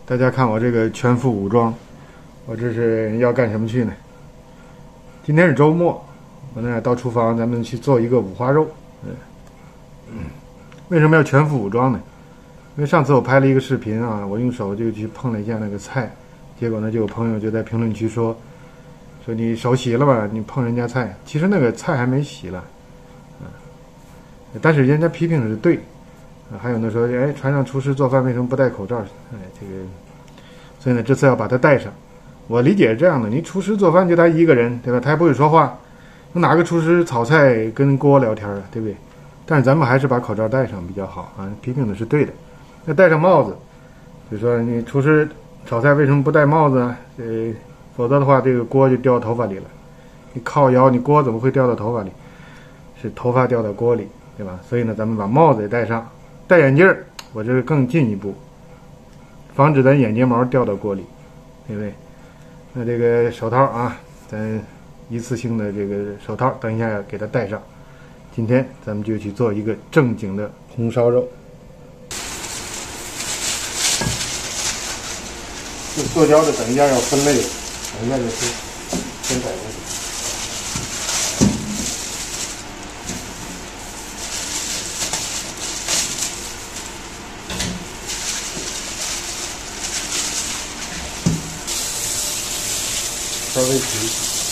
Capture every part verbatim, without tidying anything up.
大家看我这个全副武装，我这是要干什么去呢？今天是周末，我呢到厨房咱们去做一个五花肉。嗯，为什么要全副武装呢？因为上次我拍了一个视频啊，我用手就去碰了一下那个菜，结果呢就有朋友就在评论区说，说你手洗了吧？你碰人家菜，其实那个菜还没洗了，啊，但是人家批评的是对。还有呢说，哎，船上厨师做饭为什么不戴口罩？哎，这个，所以呢，这次要把它戴上。我理解是这样的，你厨师做饭就他一个人，对吧？他还不会说话，哪个厨师炒菜跟锅聊天啊，对不对？但是咱们还是把口罩戴上比较好啊。批评的是对的。那戴上帽子，就说你厨师炒菜为什么不戴帽子啊？呃，否则的话，这个锅就掉头发里了。你靠腰，你锅怎么会掉到头发里？是头发掉到锅里，对吧？所以呢，咱们把帽子也戴上。戴眼镜儿，我这个更进一步，防止咱眼睫毛掉到锅里，对不对？那这个手套啊，咱一次性的这个手套，等一下给它戴上。今天咱们就去做一个正经的红烧肉。这塑胶的等一下要分类，等一下就分分摆过去。稍微皮，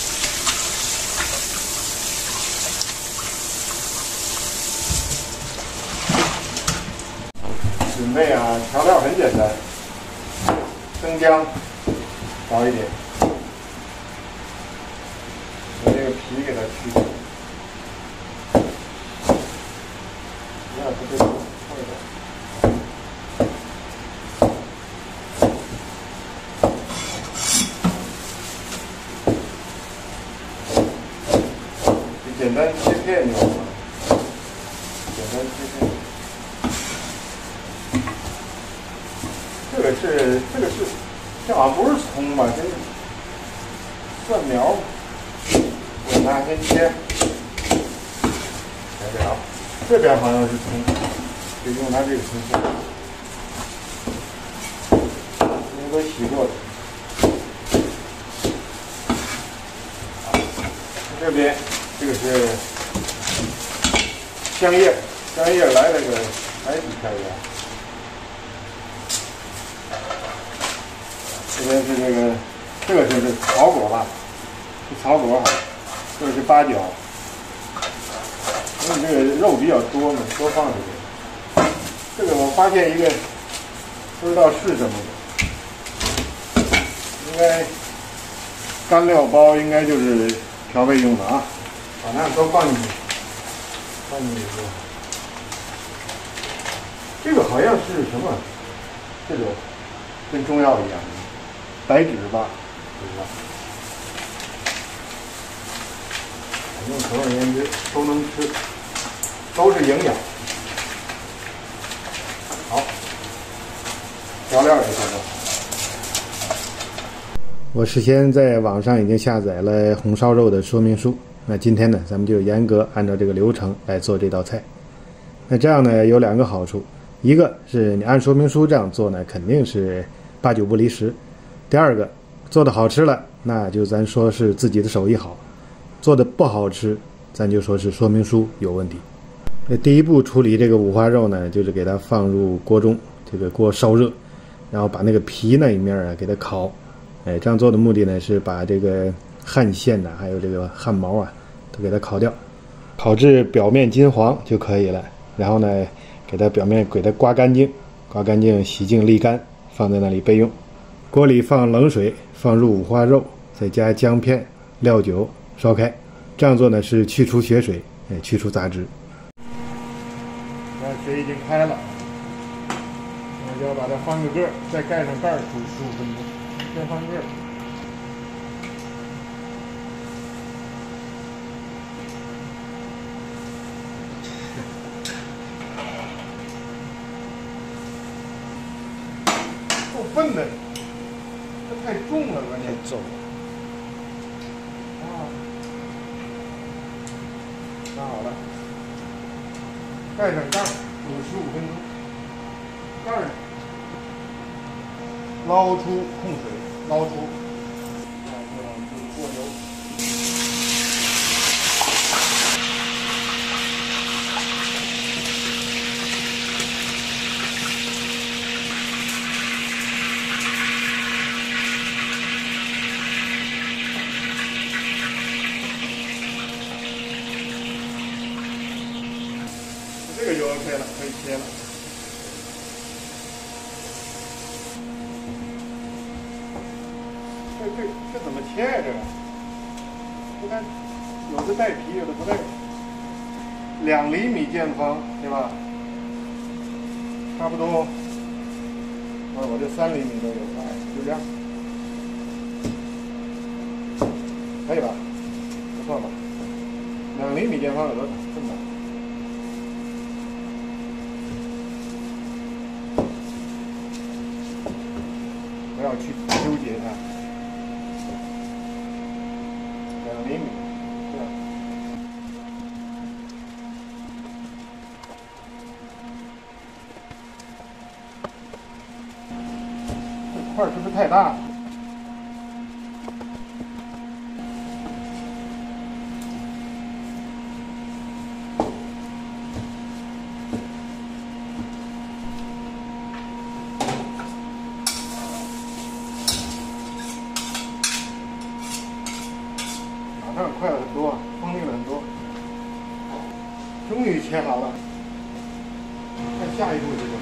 准备啊，调料很简单，生姜少一点，把这个皮给它去掉，不要它这个坏掉。简单切片就好了，简单切片。这个是这个是，这好像不是葱吧？这是蒜苗。我拿先切，来这啊，这边好像是葱，就用它这个葱片，因为都洗过了。这边。这个是香叶，香叶来了个来几片叶。这边是这个，这个就是草果吧，是草果好，这个是八角。因为这个肉比较多嘛，多放一点。这个我发现一个，不知道是什么的，应该干料包应该就是调味用的啊。把那都放进去，放进去之后，这个好像是什么？这种跟中药一样的白芷吧，不知道。反正总而言之都能吃，都是营养。好，调料也准备好。我事先在网上已经下载了红烧肉的说明书。那今天呢，咱们就严格按照这个流程来做这道菜。那这样呢，有两个好处，一个是你按说明书这样做呢，肯定是八九不离十；第二个，做的好吃了，那就咱说是自己的手艺好；做的不好吃，咱就说是说明书有问题。那第一步处理这个五花肉呢，就是给它放入锅中，这个锅烧热，然后把那个皮那一面啊给它烤。哎，这样做的目的呢，是把这个汗腺呐、啊，还有这个汗毛啊，都给它烤掉，烤至表面金黄就可以了。然后呢，给它表面给它刮干净，刮干净，洗净沥干，放在那里备用。锅里放冷水，放入五花肉，再加姜片、料酒，烧开。这样做呢是去除血水，哎，去除杂质。那水已经开了，我就要把它翻个个，再盖上盖儿煮十五分钟。先翻个。够笨的，这太重了，关键重。啊，拿好了，盖上盖，煮十五分钟。盖上。 捞出控水，捞出，然后就过油。这个就 OK 了，可以切了。这这这怎么切呀？这个，你看，有的带皮，有的不带。两厘米见方，对吧？差不多。啊，我这三厘米都有，哎，就这样，可以吧？不错吧？两厘米见方有多少？这么大。不要去纠结它，两厘米，这样。这块是不是太大了？马上快了很多，锋利了很多，终于切好了。看下一步这个，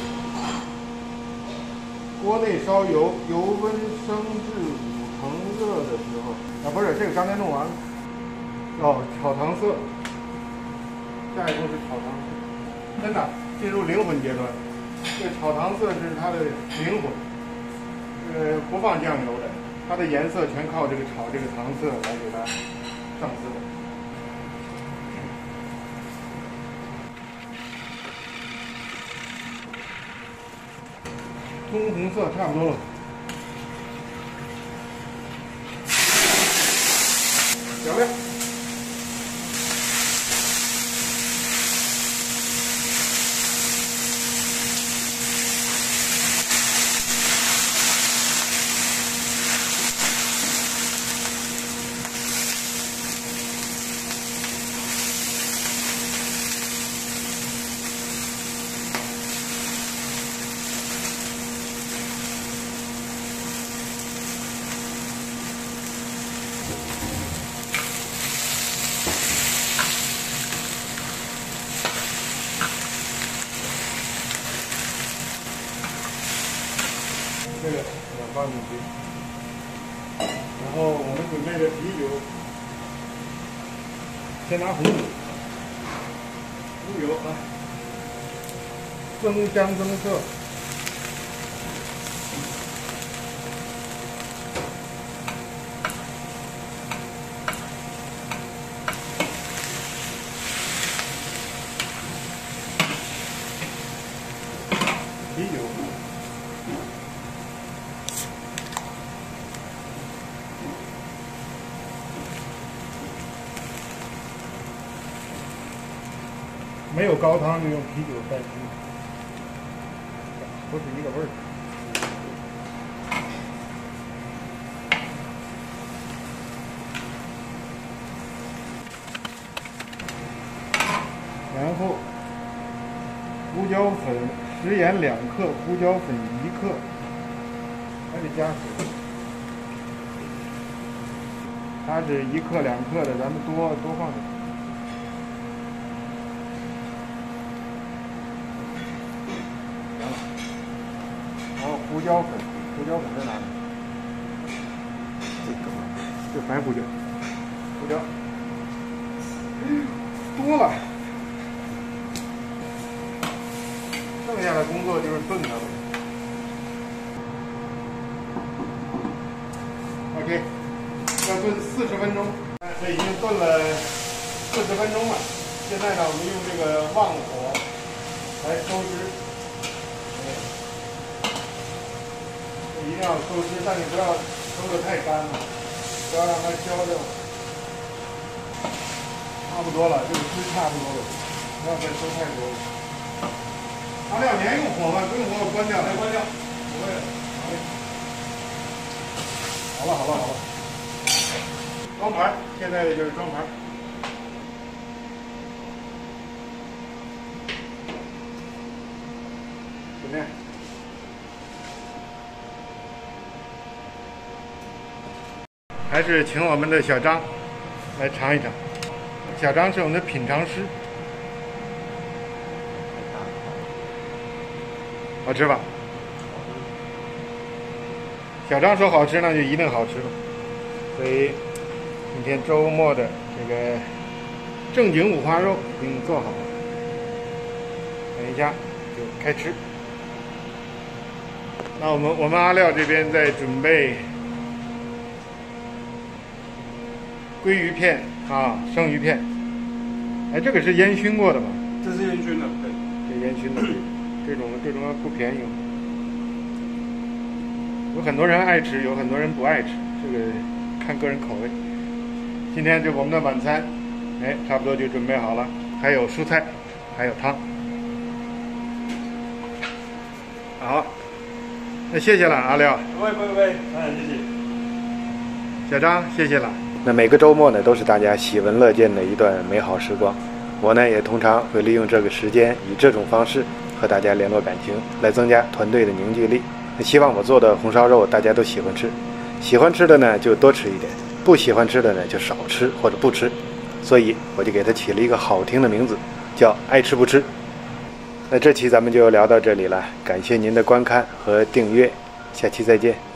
锅内烧油，油温升至五成热的时候，啊，不是这个刚才弄完了。哦，炒糖色。下一步是炒糖色，真的进入灵魂阶段。这个炒糖色是它的灵魂，呃，不放酱油的，它的颜色全靠这个炒这个糖色来给它上色。棕红色差不多了，调料。这个两放进去，然后我们准备的啤酒，先拿红酒，红酒啊，增香增色。啤酒。没有高汤就用啤酒代替，不是一个味儿。然后胡椒粉食盐两克，胡椒粉一克，还得加水。它是一克两克的，咱们多多放点。胡椒粉，胡椒粉在哪里？这个，这白胡椒，胡椒，多了。剩下的工作就是炖它了。OK， 要炖四十分钟。这已经炖了四十分钟了。现在呢，我们用这个旺火来收汁。一定要收汁，但你不要收的太干了，不要让它焦掉。差不多了，这个汁差不多了，不要再收太多了。阿亮，你还用火吗？不用火，我关掉，来关掉。不会，好嘞。 好了，好了。装盘，现在就是装盘。怎么样？还是请我们的小张来尝一尝。小张是我们的品尝师，好吃吧？小张说好吃，那就一定好吃了。所以今天周末的这个正经五花肉已经做好了，等一下就开吃。那我们我们阿廖这边在准备鲑鱼片啊，生鱼片。哎，这个是烟熏过的吧？ 这是烟熏的，对， 这烟熏的，这种这种不便宜。有很多人爱吃，有很多人不爱吃，这个看个人口味。今天就我们的晚餐，哎，差不多就准备好了，还有蔬菜，还有汤。好，那谢谢了，阿廖。 不会不会不会，哎，谢谢。 小张，谢谢了。那每个周末呢，都是大家喜闻乐见的一段美好时光。我呢，也通常会利用这个时间，以这种方式和大家联络感情，来增加团队的凝聚力。希望我做的红烧肉大家都喜欢吃，喜欢吃的呢就多吃一点，不喜欢吃的呢就少吃或者不吃。所以我就给它起了一个好听的名字，叫爱吃不吃。那这期咱们就聊到这里了，感谢您的观看和订阅，下期再见。